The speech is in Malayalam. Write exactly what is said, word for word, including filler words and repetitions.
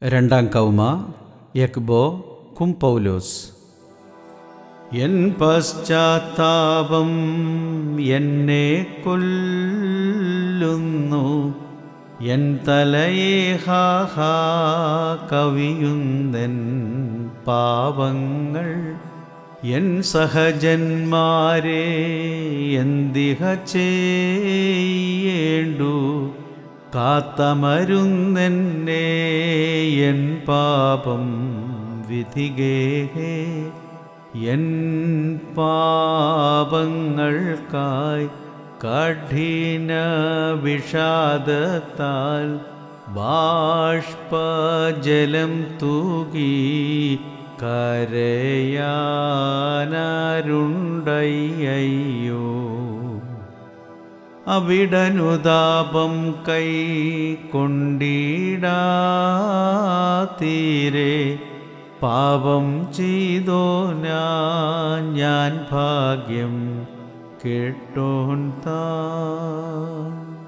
രണ്ടാം കൗമ യക്ബോ കുംപൗലോസ്. എൻ പശ്ചാത്താപം എന്നെ കൊല്ലുന്നു, എൻ തലയെ ഹാഹാ കവിയുന്നെൻ പാപങ്ങൾ. എൻ സഹജന്മാരെ എന്തിഹ ചെയ്യേണ്ടു, കാത്തമരുന്നെന്നെ എൻ പാപം വിധികേ. എൻ പാപങ്ങൾക്കായി കഠിന വിഷാദത്താൽ ബാഷ്പജലം തൂകി കരയാനാരുണ്ടയ്യോ. അവിടനുതാപം കൈ കൊണ്ടിടാതീരെ, പാപം ചെയ്തോ ഞാൻ ഭാഗ്യം കേട്ടോൻ താൻ.